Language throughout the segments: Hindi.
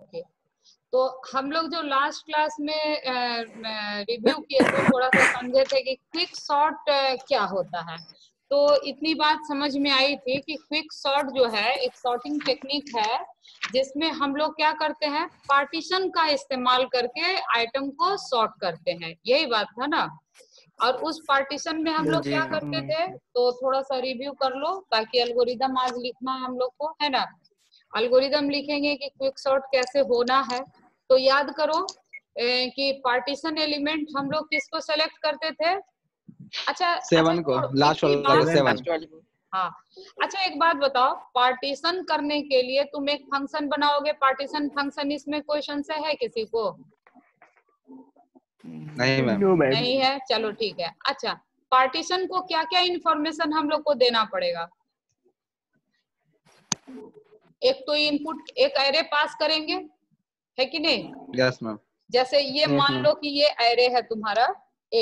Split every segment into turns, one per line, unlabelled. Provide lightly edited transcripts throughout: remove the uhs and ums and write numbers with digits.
ओके, तो हम लोग जो लास्ट क्लास में रिव्यू किए थे, थोड़ा सा समझे थे कि क्विक सॉर्ट क्या होता है। तो इतनी बात समझ में आई थी कि क्विक सॉर्ट जो है एक सॉर्टिंग टेक्निक है जिसमें हम लोग क्या करते हैं, पार्टीशन का इस्तेमाल करके आइटम को सॉर्ट करते हैं, यही बात था ना। और उस पार्टीशन में हम लोग क्या करते थे, तो थोड़ा सा रिव्यू कर लो ताकि एल्गोरिदम आज लिखना है हम लोग को, है ना। एल्गोरिदम लिखेंगे कि क्विक सॉर्ट कैसे होना है। तो याद करो कि पार्टीशन एलिमेंट हम लोग किसको सेलेक्ट करते थे। अच्छा
7 को, लास्ट वाला को 7।
हाँ, अच्छा एक बात बताओ, पार्टीशन करने के लिए तुम एक फंक्शन बनाओगे, पार्टीशन फंक्शन, इसमें कोई संशय है किसी को?
नहीं मैम,
नहीं है, चलो ठीक है। अच्छा, पार्टीशन को क्या क्या इंफॉर्मेशन हम लोग को देना पड़ेगा? एक तो इनपुट, एक एरे पास करेंगे, है कि नहीं?
Yes ma'am.
जैसे ये मान लो कि ये एरे है तुम्हारा ए,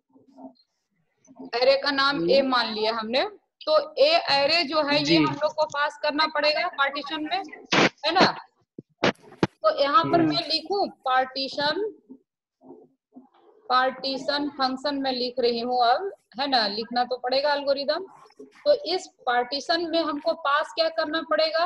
एरे का नाम ए मान लिया हमने, तो ए एरे जो है ये हम लोग को पास करना पड़ेगा पार्टीशन में, है ना। तो यहाँ पर मैं लिखूं पार्टीशन, पार्टीशन फंक्शन में लिख रही हूँ अब, है ना, लिखना तो पड़ेगा एल्गोरिदम। तो इस पार्टीशन में हमको पास क्या करना पड़ेगा?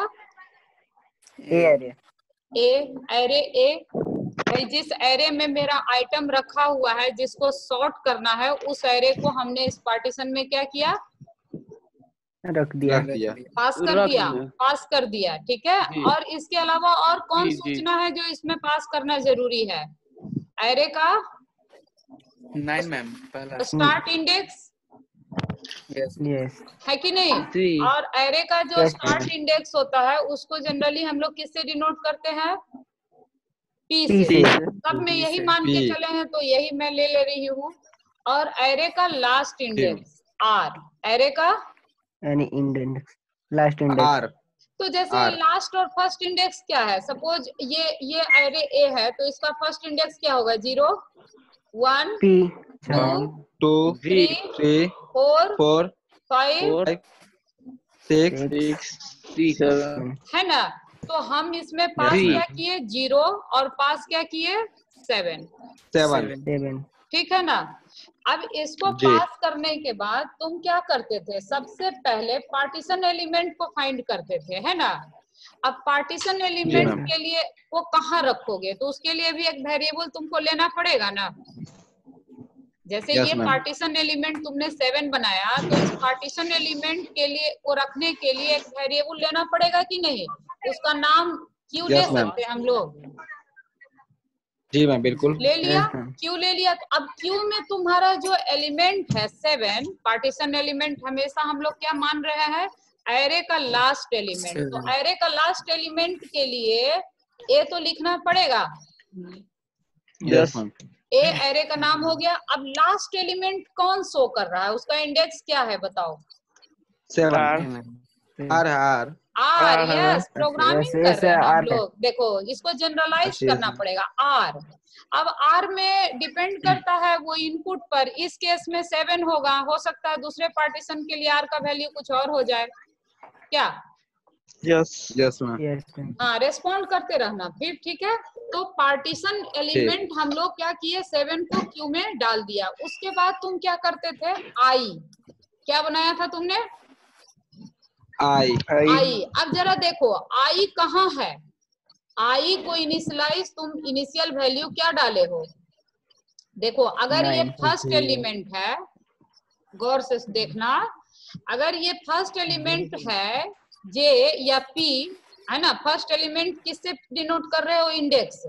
ए एरे ए, भाई जिस एरे में मेरा आइटम रखा हुआ है जिसको सॉर्ट करना है, उस एरे को हमने इस पार्टीशन में क्या किया,
रख दिया,
पास कर दिया, पास कर दिया, ठीक है। और इसके अलावा और कौन सूचना है जो इसमें पास करना जरूरी है? एरे का
9 मैम, पहला
स्टार्ट इंडेक्स, है कि नहीं। और एरे का जो स्टार्ट इंडेक्स होता है उसको जनरली हम लोग किससे डिनोट करते हैं? पी से। सब में यही मान के चले हैं तो यही मैं ले रही हूँ। और एरे का लास्ट इंडेक्स आर, एरे का
लास्ट इंडेक्स
आर। तो जैसे लास्ट और फर्स्ट इंडेक्स क्या है, सपोज ये एरे ए है तो इसका फर्स्ट इंडेक्स क्या होगा? 0 1 2 3 4 5 6 है ना। तो हम इसमें पास क्या किए? 0, और पास क्या किए? 7। ठीक है ना। अब इसको पास करने के बाद तुम क्या करते थे? सबसे पहले पार्टीशन एलिमेंट को फाइंड करते थे, है ना। अब पार्टीशन एलिमेंट के लिए वो कहाँ रखोगे? तो उसके लिए भी एक वेरिएबल तुमको लेना पड़ेगा ना। जैसे ये पार्टीशन एलिमेंट तुमने 7 बनाया, तो इस पार्टीशन एलिमेंट के लिए वो रखने के लिए एक वेरिएबल लेना पड़ेगा कि नहीं? उसका नाम क्यों ले सकते हैं हम लोग?
जी मैम, बिल्कुल
ले लिया, क्यों ले लिया। तो अब क्यों में तुम्हारा जो एलिमेंट है 7, पार्टीशन एलिमेंट हमेशा हम लोग क्या मान रहे हैं? एरे का लास्ट एलिमेंट। तो एरे का लास्ट एलिमेंट के लिए ए तो लिखना पड़ेगा।
Yes ma'am.
ए एरे का नाम हो गया। अब लास्ट एलिमेंट कौन शो कर रहा है? उसका इंडेक्स क्या है बताओ?
7 आर।
यस, प्रोग्रामिंग कर रहे हैं हम लोग। देखो इसको जनरलाइज करना पड़ेगा। आर, अब आर में डिपेंड करता है वो इनपुट पर। इस केस में 7 होगा, हो सकता है दूसरे पार्टीशन के लिए आर का वैल्यू कुछ और हो जाए क्या?
Yes ma'am.
हाँ, रेस्पॉन्ड करते रहना फिर, ठीक है। तो पार्टीशन एलिमेंट हम लोग क्या किए? 7 को क्यू में डाल दिया। उसके बाद तुम क्या करते थे? आई, क्या बनाया था तुमने? आई। अब जरा देखो आई कहाँ है? आई को इनिशियलाइज तुम इनिशियल वैल्यू क्या डाले हो? देखो अगर ये फर्स्ट एलिमेंट है, गौर से देखना, अगर ये फर्स्ट एलिमेंट है जे या पी, है ना। फर्स्ट एलिमेंट किससे डिनोट कर रहे हो? इंडेक्स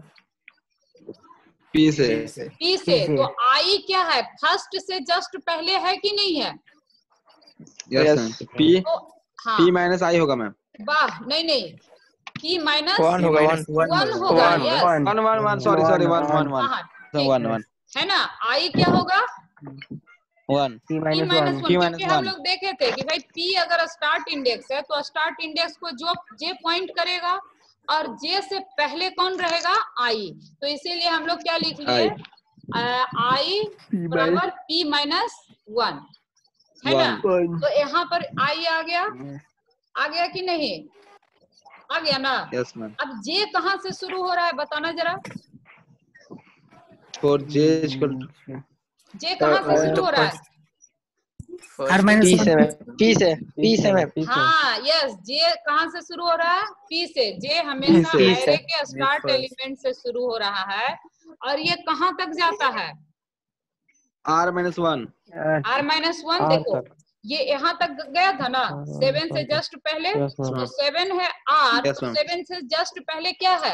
पी से।
पी से। तो आई क्या है? फर्स्ट से जस्ट पहले है कि नहीं है?
Yes. P P minus I होगा मैम।
वाह, नहीं, पी माइनस
1 होगा,
1 होगा। यस,
1 सॉरी 1
है ना। आई क्या होगा?
1
P माइनस 1। क्योंकि हम लोग देखे थे कि भाई P अगर स्टार्ट इंडेक्स है तो स्टार्ट इंडेक्स को जो J पॉइंट करेगा और J से पहले कौन रहेगा? I। तो इसीलिए हम लोग क्या लिख लिए? I बराबर P माइनस 1, है ना। तो यहाँ पर I आ गया कि नहीं? आ गया ना?
Yes ma'am.
अब जे कहाँ से शुरू हो रहा है बताना जरा।
For J equal to
J कहाँ से शुरू हो रहा है?
R minus
P
1
से मैम।
हाँ यस, जे कहाँ से शुरू हो रहा है? पी से। जे हमेशा
से।
एरे के स्टार्ट
first.
एलिमेंट से शुरू हो रहा है और ये कहाँ तक जाता है?
R-1
R-1 देखो ये यहाँ तक गया था ना 7 से जस्ट पहले, तो 7 है R,
Yes,
तो
ma'am.
7 से जस्ट पहले क्या है?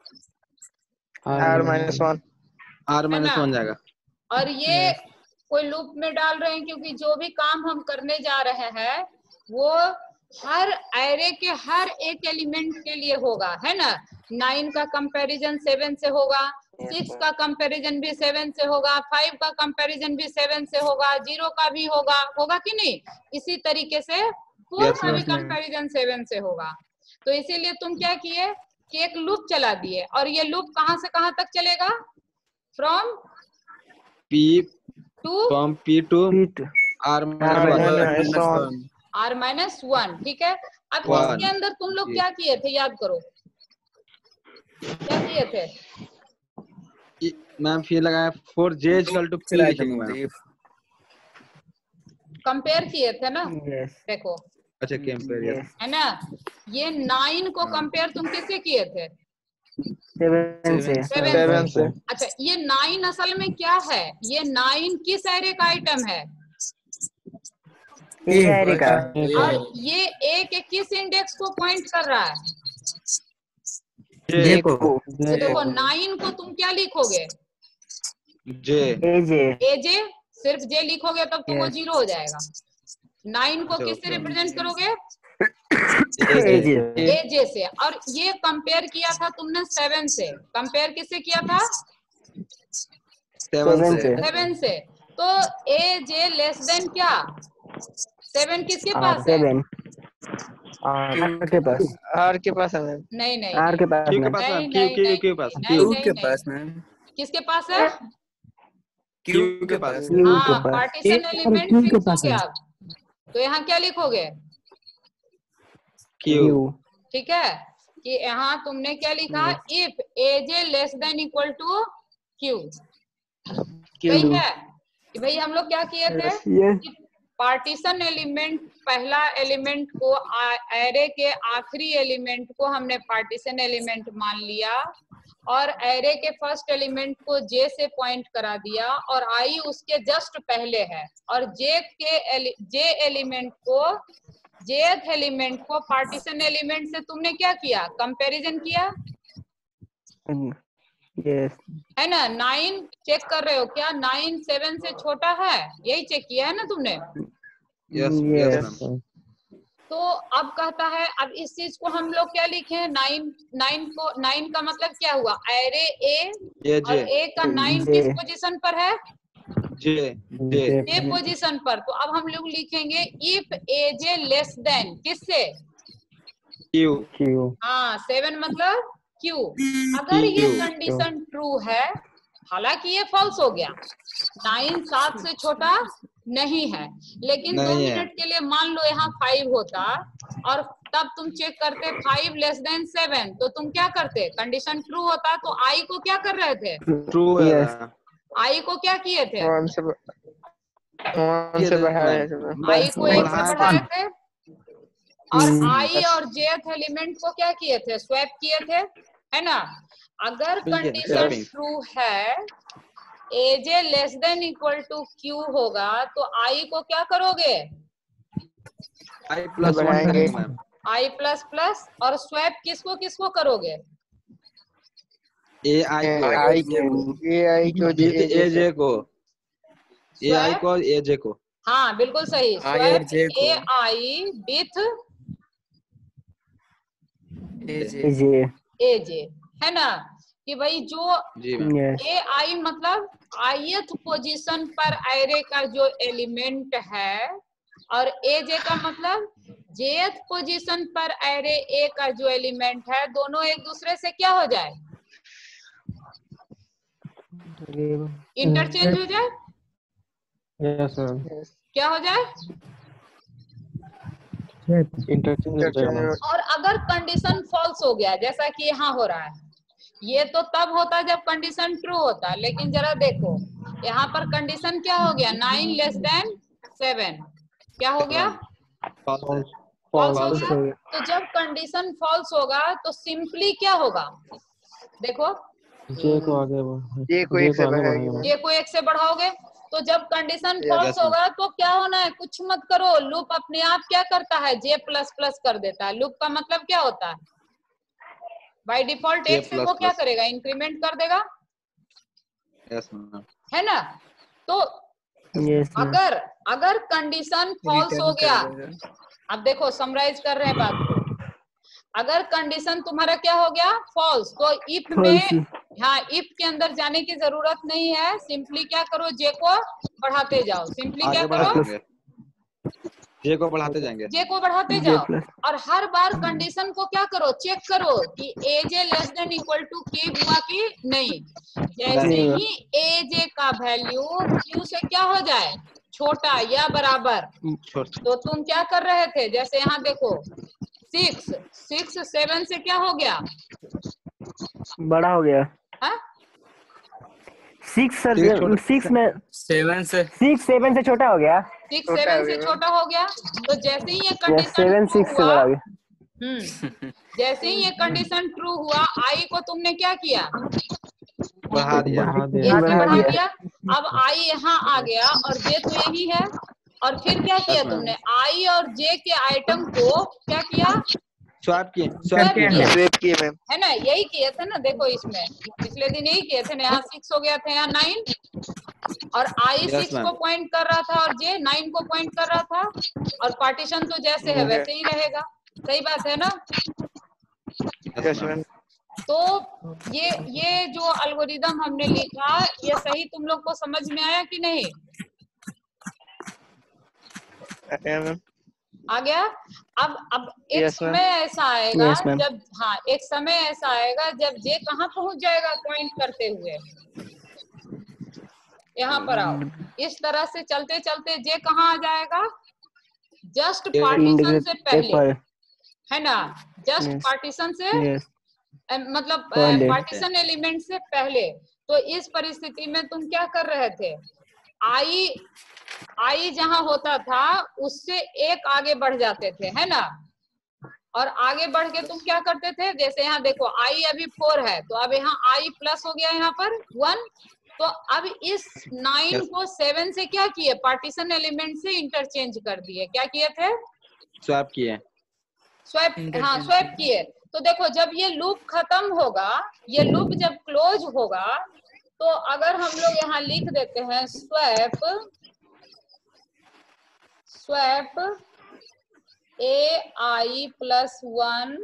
R-1
R-1 जाएगा।
और ये कोई लूप में डाल रहे हैं क्योंकि जो भी काम हम करने जा रहे हैं वो हर एरे के हर एक एलिमेंट के लिए होगा, है ना? 9 का कंपैरिजन 7 से होगा, 6 का कंपैरिजन भी 7 से होगा, 5 का कंपैरिजन भी 7 से होगा, 0 का भी होगा कि नहीं? इसी तरीके से 4
Yes,
का भी
yes, ma'am.
कंपैरिजन 7 से होगा। तो इसीलिए तुम क्या किए कि एक लूप चला दिए, और ये लूप कहाँ से कहाँ तक चलेगा? From
P to R-1
R-1, ठीक है। अब
One.
इसके अंदर तुम लोग क्या किए थे, याद करो क्या किए थे?
मैम फिर लगाया for J equal to P लिखेंगे मैम।
कंपेयर किए थे ना?
Yes.
देखो
अच्छा कंपेयर
Yes.
है ना, ये 9 को कंपेयर तुम किससे किए थे?
7 से
7 से। अच्छा ये 9 असल में क्या है? ये 9 किस एरे का आइटम है?
A array का
और ये ए के किस इंडेक्स को पॉइंट कर रहा है?
जे को
तो देखो 9 को तुम क्या लिखोगे?
जे
एजे, सिर्फ जे लिखोगे तब तो वो
Yes.
0 हो जाएगा। 9 को किससे रिप्रेजेंट करोगे?
AJ
एजे से। और ये कंपेयर किया था तुमने 7 से। कंपेयर किससे किया था?
7 से
7 से। तो एजे लेस देन क्या? 7 किसके पास है?
7 R के पास
है मैम।
नहीं नहीं
R के पास
क्यू के
में
पास
नहीं
मैम
नहीं नहीं
क्यू के पास
नहीं
क्यू
नहीं
के
नहीं।
पास मैम।
किसके पास है?
क्यू के पास
Q के
हाँ,
पास
पार्टीशन एलिमेंट
Q के
फिक्स हो
पास है
गया। तो यहाँ क्या लिखोगे?
क्यू
ठीक है, कि यहाँ तुमने क्या लिखा? If A J less than equal to Q. सही है कि भाई हम लोग क्या किए थे
Yes.
कि पार्टीशन एलिमेंट, पहला एलिमेंट को एरे के आखिरी एलिमेंट को हमने पार्टीशन एलिमेंट मान लिया, और एरे के फर्स्ट एलिमेंट को जे से पॉइंट करा दिया, और आई उसके जस्ट पहले है, और जे एलिमेंट को पार्टीशन एलिमेंट से तुमने क्या किया? कंपैरिजन किया,
Yes.
है ना? 9 चेक कर रहे हो क्या? 9 7 से छोटा है, यही चेक किया है ना तुमने?
Yes
Yes.
मैम।
तो अब कहता है, अब इस चीज को हम लोग क्या लिखे? 9 का मतलब क्या हुआ? एरे ए, और ए का 9 किस पोजीशन पर है? जे पोजीशन पर। तो अब हम लोग लिखेंगे इफ एजे लेस देन किससे?
क्यू।
हाँ 7 मतलब क्यू। अगर ये कंडीशन ट्रू है, हालांकि ये फॉल्स हो गया, 9 7 से छोटा नहीं है, लेकिन 2 मिनट के लिए मान लो यहाँ 5 होता और तब तुम चेक करते 5 लेस देन 7, तो तुम क्या करते? कंडीशन ट्रू होता तो आई को क्या कर रहे थे?
ट्रू है।
आई को क्या किए थे?
1 से बढ़ाया
आई को 1 से बढ़ाए थे, और आई और जेथ एलिमेंट को क्या किए थे? स्वैप किए थे, है ना? अगर कंडीशन ट्रू है, A J less than equal to Q होगा, तो आई को क्या करोगे?
I plus ma'am.
I plus plus, और स्वैप किसको किसको करोगे?
ए आई को ए जे को।
हाँ बिल्कुल सही, स्वैप ए आई विथ ए जे, है ना? कि भाई जो ए आई मतलब ith पोजीशन पर एरे का जो एलिमेंट है, और ए जे का मतलब jth पोजीशन पर एरे ए का जो एलिमेंट है, दोनों एक दूसरे से क्या हो जाए? इंटरचेंज हो जाए।
Yes, ma'am.
क्या हो जाए?
इंटरचेंज।
और अगर कंडीशन फॉल्स हो गया जैसा कि यहाँ हो रहा है, ये तो तब होता है जब कंडीशन ट्रू होता है, लेकिन जरा देखो यहाँ पर कंडीशन क्या हो गया, 9 लेस देन 7, क्या हो गया, फॉल्स हो गया। तो जब कंडीशन फॉल्स होगा तो सिंपली क्या होगा, देखो
जे को आगे
ये को एक से बढ़ाएगा।
ये को एक से बढ़ाओगे, तो जब कंडीशन फॉल्स होगा तो क्या होना है, कुछ मत करो, लूप अपने आप क्या करता है, जे प्लस प्लस कर देता है। लूप का मतलब क्या होता है, बाय डिफॉल्ट एक से वो क्या करेगा, इंक्रीमेंट कर देगा, है ना। तो अगर कंडीशन फॉल्स हो गया, अब देखो समराइज कर रहे हैं बात को, अगर कंडीशन तुम्हारा क्या हो गया, फॉल्स, तो इफ में, हाँ इफ के अंदर जाने की जरूरत नहीं है, सिंपली क्या करो, जे को बढ़ाते जाओ, सिंपली क्या करो,
जे को बढ़ाते जाएंगे,
जे को बढ़ाते जाओ, और हर बार कंडीशन को क्या करो, चेक करो कि A J less than equal to के हुआ कि नहीं। जैसे ही एजे का वैल्यू क्यू से क्या हो जाए, छोटा या बराबर, तो तुम क्या कर रहे थे, जैसे यहाँ देखो 6 7 से क्या हो गया,
बड़ा हो गया,
हाँ
6 में 7 से छोटा हो गया,
6 7 से छोटा हो गया। तो जैसे ही ये कंडीशन
7 6 से बड़ा हो गया,
जैसे ही ये कंडीशन ट्रू हुआ, आई को तुमने क्या किया,
बढ़ा दिया,
एक से बढ़ा दिया। अब आई यहाँ आ गया और जे तो यही है, और फिर क्या किया तुमने, आई और जे के आइटम को क्या किया,
स्वैप किए,
है ना, यही किए थे ना, देखो इसमें पिछले दिन यही किए थे ना, यहाँ 6 हो गया था, यहाँ 9, और आई 6 को पॉइंट कर रहा था और जे 9 को पॉइंट कर रहा था, और पार्टीशन तो जैसे है वैसे ही रहेगा, सही बात है ना। तो ये जो एल्गोरिदम हमने लिखा, ये सही तुम लोग को समझ में आया कि नहीं, आ गया। अब एक समय ऐसा आएगा जब, हाँ एक समय ऐसा आएगा जब जे कहाँ पहुंच जाएगा, पॉइंट करते हुए, यहाँ पर आओ, इस तरह से चलते चलते जे कहाँ आ जाएगा, जस्ट पार्टीशन से पहले, है ना, जस्ट पार्टीशन से, मतलब पार्टीशन एलिमेंट से पहले। तो इस परिस्थिति में तुम क्या कर रहे थे, आई जहां होता था उससे एक आगे बढ़ जाते थे, है ना, और आगे बढ़ के तुम क्या करते थे, जैसे यहाँ देखो आई अभी 4 है, तो अब यहाँ आई प्लस हो गया यहाँ पर 1, तो अब इस 9 को 7 से क्या किए, पार्टीशन एलिमेंट से इंटरचेंज कर दिए, क्या किए थे,
स्वैप किए,
स्वैप किए। तो देखो जब ये लूप खत्म होगा, ये लूप जब क्लोज होगा, तो अगर हम लोग यहाँ लिख देते हैं swap ai plus 1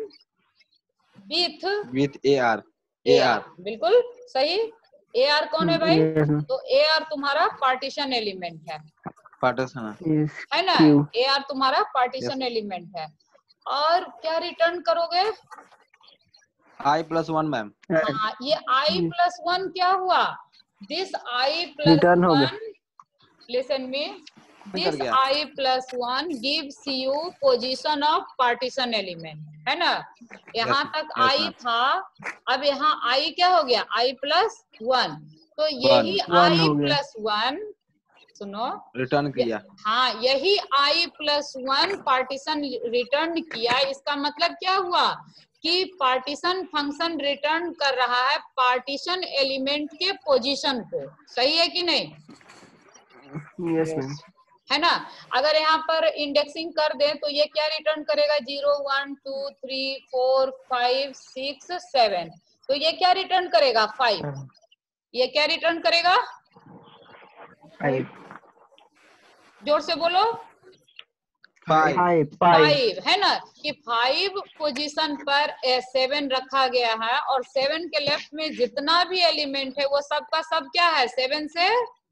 with AR,
बिल्कुल सही। AR कौन है भाई, तो AR तुम्हारा पार्टीशन एलिमेंट है, है ना, AR तुम्हारा पार्टीशन एलिमेंट है। और क्या रिटर्न करोगे,
I प्लस 1 मैम,
हाँ ये I प्लस 1 क्या हुआ, this I plus 1, listen me, this I plus 1 gives you position of partition element, है ना, यहाँ तक I था, अब यहाँ I क्या हो गया, I प्लस 1, तो यही I प्लस 1, सुनो,
रिटर्न किया,
हाँ यही I प्लस 1 पार्टीशन रिटर्न किया। इसका मतलब क्या हुआ कि पार्टीशन फंक्शन रिटर्न कर रहा है पार्टीशन एलिमेंट के पोजीशन को, सही है कि नहीं,
यस मैम,
है ना। अगर यहाँ पर इंडेक्सिंग कर दे तो ये क्या रिटर्न करेगा, 0 1 2 3 4 5 6 7, तो ये क्या रिटर्न करेगा, 5, ये क्या रिटर्न करेगा,
5,
जोर से बोलो,
5
है ना, कि 5 पोजीशन पर 7 रखा गया है, और 7 के लेफ्ट में जितना भी एलिमेंट है वो सब का सब क्या है, 7 से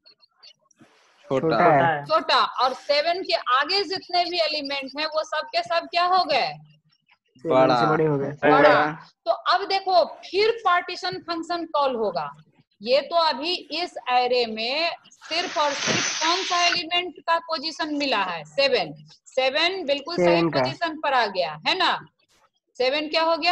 छोटा, और 7 के आगे जितने भी एलिमेंट हैं वो सब के सब क्या हो गए,
बड़े हो गए,
बड़ा। तो अब देखो फिर पार्टीशन फंक्शन कॉल होगा, ये तो अभी इस एरे में सिर्फ और सिर्फ कौन सा एलिमेंट का पोजीशन मिला है, 7 7 बिल्कुल सही पोजीशन पर आ गया है ना। 7 क्या हो गया,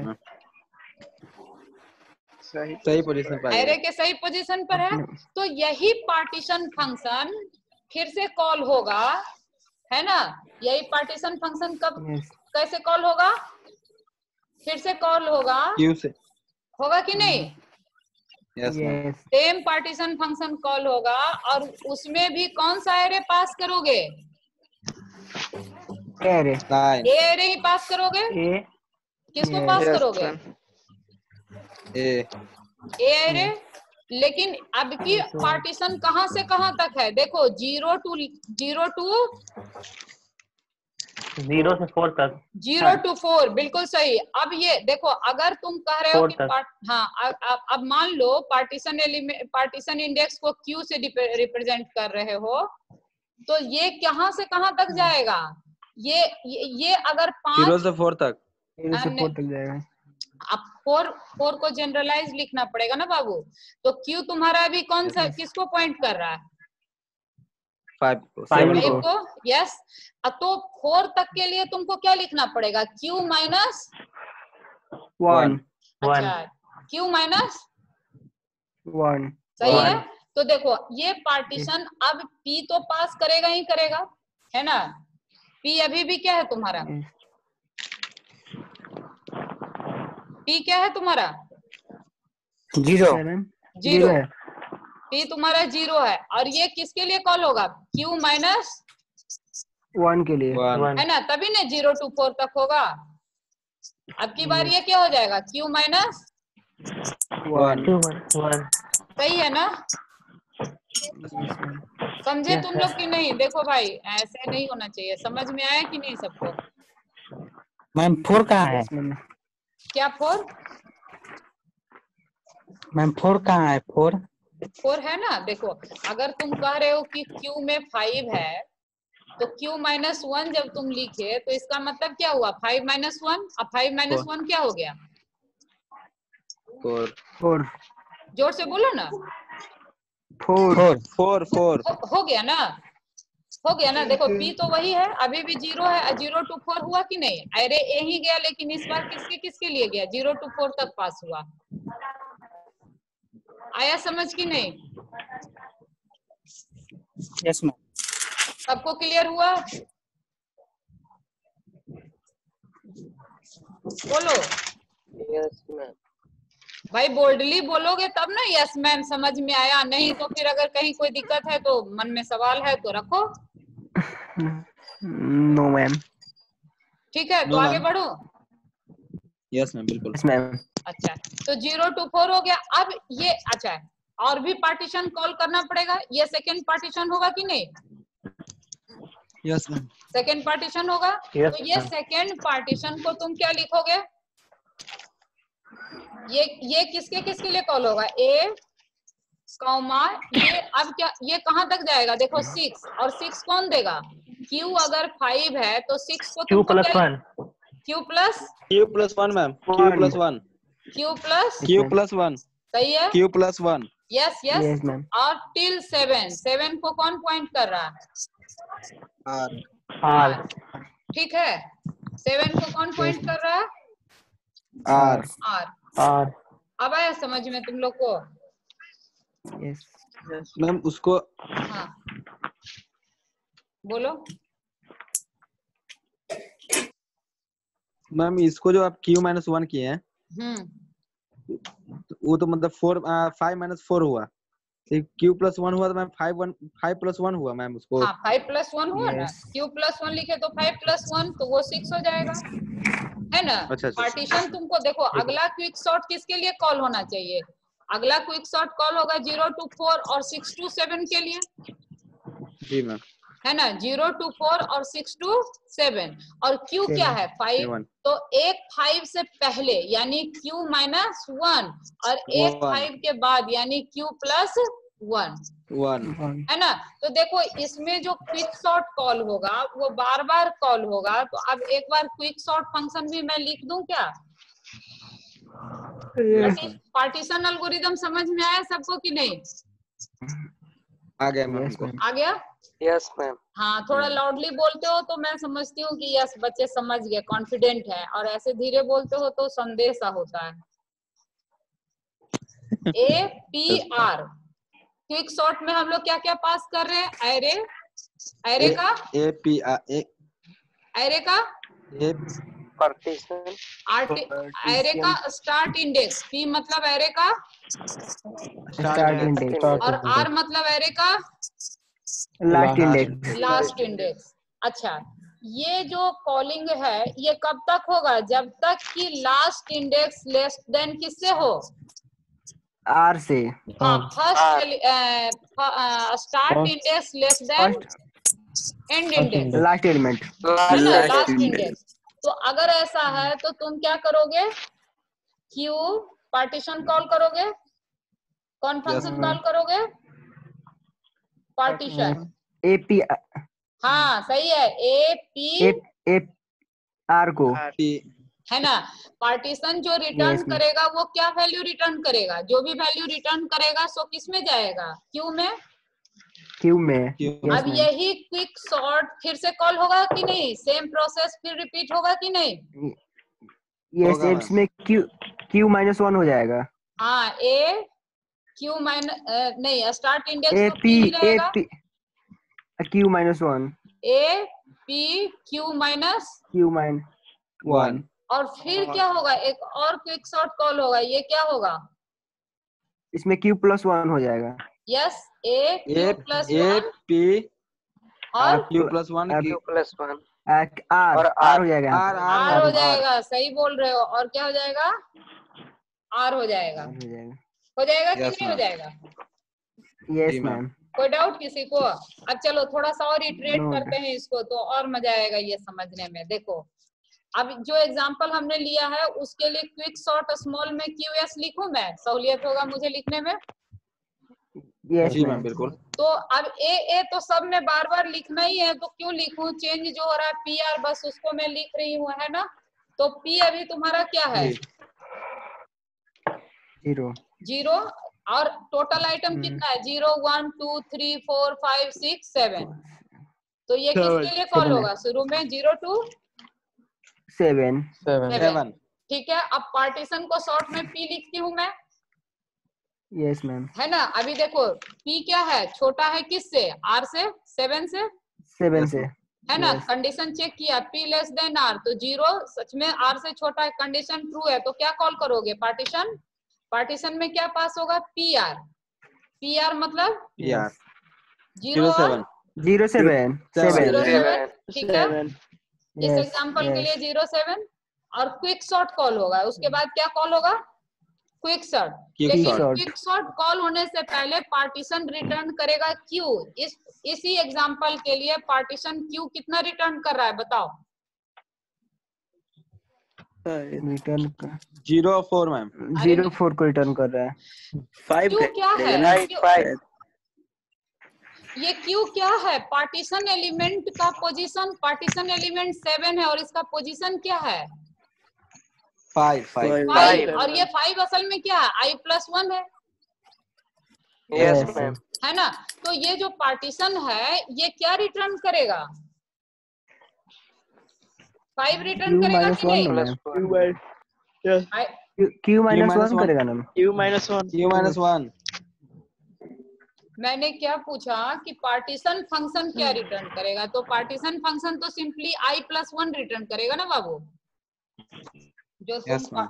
सही पोजीशन पर
एरे के सही पोजीशन पर है। तो यही पार्टीशन फंक्शन फिर से कॉल होगा, है ना। यही पार्टीशन फंक्शन कब कैसे कॉल होगा, फिर से कॉल होगा,
क्यू से
होगा कि नहीं।
Yes ma'am.
Same partition function call होगा और उसमें भी कौन सा एरे पास करोगे, एरे ही पास करोगे। किसको पास करोगे, एरे। लेकिन अब की पार्टीशन कहां से कहां तक है, देखो 0 से 4 तक, 0 to 4 बिल्कुल सही। अब ये देखो, अगर तुम कह रहे हो कि हाँ, अब मान लो पार्टीशन इंडेक्स को क्यू से रिप्रेजेंट कर रहे हो, तो ये कहां से कहां तक जाएगा, ये अगर
0 से 4 तक,
जाएगा।
अब 4 को जनरलाइज लिखना पड़ेगा ना बाबू। तो क्यू तुम्हारा अभी कौन सा, किसको पॉइंट कर रहा है,
5
को। यस, तो 4 तक के लिए तुमको क्या लिखना पड़ेगा, Q माइनस
1।
अच्छा, Q माइनस
1
सही है। तो देखो ये पार्टीशन अब P तो पास करेगा ही करेगा, है ना। P अभी भी क्या है तुम्हारा, P क्या है तुम्हारा, 0। P तुम्हारा 0 है, और ये किसके लिए कॉल होगा, Q माइनस
1 के लिए,
है ना, तभी ना 0 to 4 तक होगा। अब की बार ये क्या हो जाएगा, Q माइनस
1।
सही है ना। समझे तुम लोग कि नहीं, देखो भाई ऐसे नहीं होना चाहिए, समझ में आया कि नहीं सबको।
मैम 4 कहाँ है,
क्या 4,
मैम 4 कहाँ है,
4 है ना। देखो अगर तुम कह रहे हो कि Q में 5 है, तो Q माइनस 1 जब तुम लिखे तो इसका मतलब क्या हुआ, 5 माइनस 1। अब 5 माइनस 1 क्या हो गया,
4।
जोर से बोलो ना,
4
हो गया ना, हो गया ना। देखो P तो वही है, अभी भी 0 है, 0 to 4 हुआ कि नहीं, अरे ए ही गया, लेकिन इस बार किसके किसके लिए गया, 0 to 4 तक पास हुआ। आया समझ कि नहीं,
यस मैम।
सबको क्लियर हुआ, बोलो
यस मैम।
भाई, बोल्डली बोलोगे तब ना यस मैम समझ में आया, नहीं तो फिर अगर कहीं कोई दिक्कत है तो मन में सवाल है तो रखो।
No ma'am.
ठीक है, तो आगे बढ़ो।
यस मैम, बिल्कुल।
Yes ma'am.
अच्छा, तो 0 to 4 हो गया। अब ये अच्छा है, और भी पार्टीशन कॉल करना पड़ेगा, ये सेकेंड पार्टीशन होगा कि नहीं,
यस मैम।
सेकेंड पार्टीशन होगा। तो ये सेकेंड पार्टीशन को तुम क्या लिखोगे, ये किसके किसके लिए कॉल होगा, ए कॉमा ये। अब क्या, ये कहां तक जाएगा, देखो 6, और 6 कौन देगा, Q अगर 5 है तो 6 को तुमको क्या, Q plus
1 ma'am, Q plus 1
सही है,
Q प्लस 1।
Yes yes. और टिल 7 को कौन पॉइंट कर रहा है, R। ठीक है, 7 को कौन पॉइंट कर रहा है, R। अब आया समझ में तुम लोग को,
यस
मैम। उसको
हाँ बोलो,
मैम इसको जो आप Q माइनस 1 किए हैं, वो तो मतलब 5 माइनस 4 हुआ, Q प्लस 1 हुआ, तो मैम 5 प्लस 1 हुआ मैम उसको।
हाँ 5 प्लस 1 हुआ ना, Q प्लस 1 लिखे तो 5 प्लस 1 तो वो 6 हो जाएगा, है ना।
अच्छा।
पार्टीशन तुमको देखो, अगला क्विक सॉर्ट किसके लिए कॉल होना चाहिए, अगला क्विक सॉर्ट कॉल होगा 0 to 4 और 6 to 7 के लिए,
जी मैम,
है ना। 0 to 4 और 6 to 7, और Q क्या है 5, तो एक 5 से पहले यानी Q माइनस 1, और एक 5 के बाद यानी Q प्लस 1, है ना। तो देखो इसमें जो क्विक सॉर्ट कॉल होगा वो बार बार कॉल होगा। तो अब एक बार क्विक सॉर्ट फंक्शन भी मैं लिख दूं क्या, पार्टीशन एल्गोरिदम समझ में आया सबको कि नहीं,
आ गया मैम,
आ गया।
Yes ma'am.
हाँ, थोड़ा लाउडली बोलते हो तो मैं समझती हूँ कि यस बच्चे समझ गए, कॉन्फिडेंट है, और ऐसे धीरे बोलते हो तो संदेह सा होता है। APR क्विक सॉर्ट में हम लोग क्या क्या पास कर रहे हैं? एरे का एरे का
पार्टीशन,
एरे का स्टार्ट इंडेक्स, P मतलब एरे का
स्टार्ट इंडेक्स
और R मतलब एरे का
लास्ट इंडेक्स।
Last index. अच्छा, ये जो कॉलिंग है ये कब तक होगा? जब तक कि लास्ट इंडेक्स लेस देन किससे हो?
आर से।
हाँ, first start index less than end index,
last element.
है ना, लास्ट इंडेक्स। तो अगर ऐसा है तो तुम क्या करोगे? क्यू पार्टीशन कॉल करोगे। कौन फंक्शन कॉल करोगे? पार्टीशन।
एपी
हाँ सही है,
आर को,
है ना। पार्टीशन जो रिटर्न करेगा वो क्या वैल्यू रिटर्न करेगा? जो भी वैल्यू रिटर्न करेगा सो किस में जाएगा? क्यू में।
क्यू में।
अब यही क्विक सॉर्ट फिर से कॉल होगा कि नहीं? सेम प्रोसेस फिर रिपीट होगा कि नहीं?
यस, इसमें क्यू -1 हो जाएगा।
हाँ, ए क्यू माइनस नहीं, स्टार्ट इंडेक्स तो पी ही रहेगा।
क्यू -1
ए पी क्यू
-1
और फिर क्या होगा? एक और क्विक सॉर्ट कॉल होगा, ये क्या होगा?
इसमें Q+1 हो जाएगा।
यस, ए Q+1
पी
और
Q+1
आर हो जाएगा।
आर हो जाएगा, सही बोल रहे हो। और क्या हो जाएगा? आर हो जाएगा। हो जाएगा कि नहीं हो जाएगा?
Yes ma'am.
कोई डाउट किसी को? अब चलो थोड़ा सा और इटरेट करते हैं इसको तो और मजा आएगा ये समझने में। देखो, अब जो एग्जांपल हमने लिया है उसके लिए क्विक सॉर्ट स्मॉल में QS लिखूं मैं? सहूलियत होगा मुझे लिखने में?
यस मैम,
बिल्कुल।
तो अब ए तो सब में बार बार लिखना ही है, तो क्यों लिखूं? चेंज जो हो रहा है PR बस उसको मैं लिख रही हूँ, है ना। तो P अभी तुम्हारा क्या है? 0। और टोटल आइटम कितना है? 0 1 2 3 4 5 6 7। तो ये किसके लिए कॉल होगा? शुरू में 0 2 7। ठीक है, अब पार्टीशन को शॉर्ट में P लिखती हूँ मैं।
Yes ma'am.
है ना। अभी देखो P क्या है? छोटा है किससे? R से, 7 से।
7 से,
है ना। कंडीशन चेक किया, P लेस देन R, तो 0 सच में R से छोटा है, कंडीशन ट्रू है, तो क्या कॉल करोगे? पार्टीशन। पार्टीशन में क्या पास होगा? PR मतलब
07
07। ठीक है, इस
Yes,
एग्जांपल के
yes.
लिए 07 और क्विक सॉर्ट कॉल होगा। उसके बाद क्या कॉल होगा? Quick sort. लेकिन क्विक सॉर्ट कॉल होने से पहले पार्टीशन रिटर्न करेगा क्यू। इसी एग्जांपल के लिए पार्टीशन क्यू कितना रिटर्न कर रहा है बताओ?
Return
04 ma'am.
04 को रिटर्न कर रहा है।
5
क्यू क्या है?
फाइव।
ये क्यू क्या है? पार्टीशन एलिमेंट का पोजीशन। पार्टीशन एलिमेंट 7 है और इसका पोजीशन क्या है?
5
और ये 5 असल में क्या है? I+1 है।
Yes ma'am.
है ना। तो ये जो पार्टीशन है ये क्या रिटर्न करेगा? 5 रिटर्न करेगा कि नहीं?
Q-1 करेगा ना।
Q-1
मैंने क्या पूछा कि पार्टीशन फंक्शन क्या रिटर्न करेगा? तो पार्टीशन फंक्शन तो सिंपली I+1 रिटर्न करेगा ना बाबू। जो तुम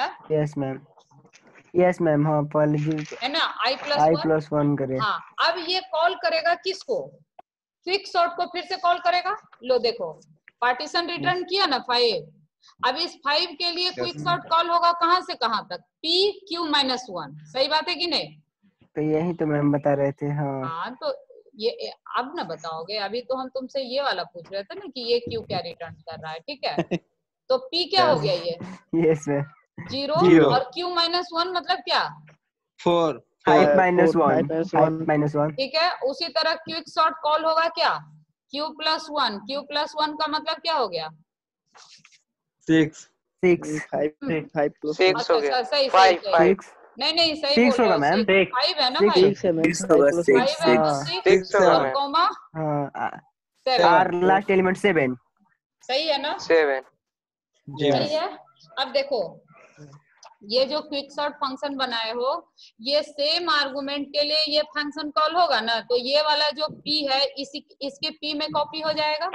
यस मैम। हाँ, पहले
है ना, I+1
करे।
हाँ, अब ये कॉल करेगा किसको? क्विक सॉर्ट को फिर से कॉल करेगा। लो देखो, पार्टीशन रिटर्न किया ना 5। अब इस 5 के लिए क्विक सॉर्ट कॉल होगा कहां से कहां तक? PQ-1। सही बात है कि नहीं?
तो यही तो मैम बता रहे थे।
हाँ, तो ये अब ना बताओगे? अभी तो हम तुमसे ये वाला पूछ रहे थे ना कि ये क्यू क्या रिटर्न कर रहा है। ठीक है, तो P क्या हो गया? ये
यस मैम।
0 और Q-1 मतलब क्या?
4
5-1।
ठीक है, उसी तरह क्विक सॉर्ट कॉल होगा क्या? Q+1। Q+1 का मतलब क्या हो गया?
6
6 हो गया।
अच्छा, सही।
5
नहीं सही
Six
बोल रहे
होगा
हो,
मैम,
5 है ना
six।
भाई,
6 है मैम,
5 है तो
हाँ।
6
होगा मैम।
कॉमा
हाँ
7
R लास्ट एलिमेंट 7।
सही है ना,
7
जी
सही
मैम।
है। अब देखो ये जो क्विक सॉर्ट फंक्शन बनाए हो, ये सेम आर्गुमेंट के लिए ये फंक्शन कॉल होगा ना, तो ये वाला जो p है इसके p में कॉपी हो जाएगा।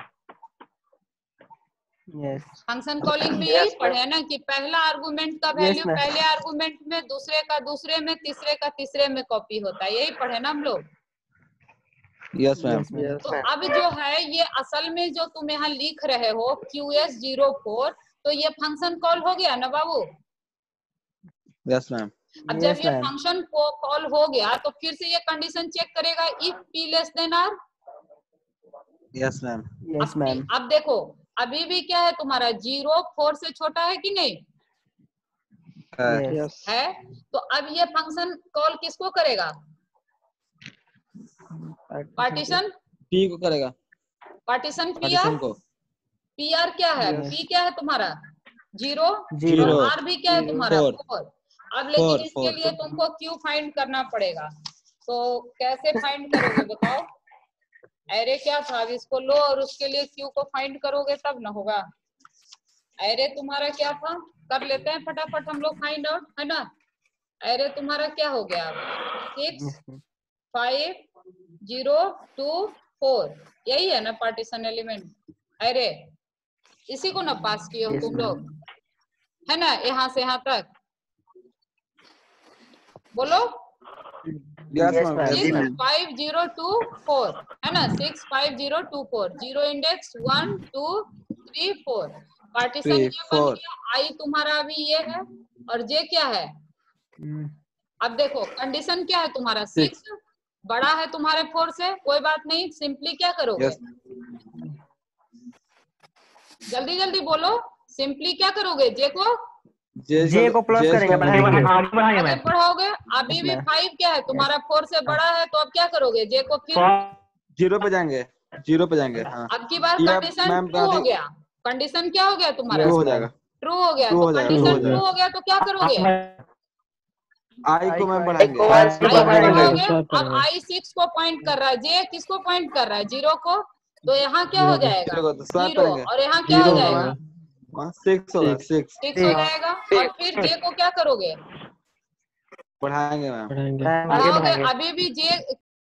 यस
फंक्शन कॉलिंग में यही
Yes,
पढ़े है ना कि पहला आर्गुमेंट का
Yes,
वैल्यू
ma'am.
पहले आर्गुमेंट में, दूसरे का दूसरे में, तीसरे का तीसरे में कॉपी होता है, यही पढ़े ना हम लोग।
Yes ma'am.
तो अब जो है ये असल में जो तुम यहाँ लिख रहे हो QS04, तो ये फंक्शन कॉल हो गया ना बाबू।
Yes ma'am.
अब जब ये फंक्शन कॉल हो गया तो फिर से ये कंडीशन चेक करेगा if p less than r।
Yes ma'am.
Yes ma'am.
अब देखो अभी भी क्या है तुम्हारा 0 4 से छोटा है कि नहीं
यस
है, तो अब ये फंक्शन कॉल किसको करेगा, पार्टीशन
p को करेगा,
पार्टीशन
पार्टीशन को।
PR क्या है,
Yes.
p क्या है तुम्हारा 0
Zero.
और r भी क्या है तुम्हारा 4। अब लेकिन
Four,
इसके
four.
लिए तुमको q फाइंड करना पड़ेगा, तो कैसे फाइंड करोगे बताओ। एरे क्या था, अब इसको लो और उसके लिए q को फाइंड करोगे तब ना होगा। एरे तुम्हारा क्या था, कर लेते हैं फटाफट हम लोग फाइंड आउट, है ना। एरे तुम्हारा क्या हो गया, 6 5 0 2 4, यही है ना पार्टीशन एलिमेंट एरे, इसी को ना पास किए हो तुम लोग, है ना, यहाँ से यहाँ तक बोलो।
Yes
Yes,
ma'am.
ma'am.
6 5 0 2 4 है ना, 6 5 0 2 4, 0 इंडेक्स 1 2 3 4, पार्टीशन ये बन गया। आई तुम्हारा अभी ये है और जे क्या है। अब देखो कंडीशन क्या है तुम्हारा, 6 बड़ा है तुम्हारे 4 से, कोई बात नहीं, सिंपली क्या करोगे, जल्दी जल्दी बोलो, सिंपली क्या करोगे, जे को
प्लस करेंगे,
आगे बढ़ाओगे। अभी भी 5 क्या है तुम्हारा 4 से बड़ा है, तो अब क्या करोगे, जे को फिर
0 पे जाएंगे, 0 पे जाएंगे। हाँ।
अब की बार कंडीशन ट्रू हो गया, कंडीशन क्या हो गया तुम्हारा,
ट्रू हो जाएगा,
ट्रू हो गया।
true
तो
हो जाएगा,
कंडीशन
true हो
ट्रू
जाएगा।
हो गया तो क्या करोगे,
आई को मैम बढ़ाएंगे,
आई को बढ़ाओगे। अब आई 6 को पॉइंट कर रहा है, जे किसको पॉइंट कर रहा है, 0 को, तो यहाँ क्या हो जाएगा, 0, और यहाँ क्या हो जाएगा,
6 होगा, 6
हो जाएगा। और फिर जे को क्या करोगे,
बढ़ाएंगे मैम।
बढ़ाओगे। अभी भी जे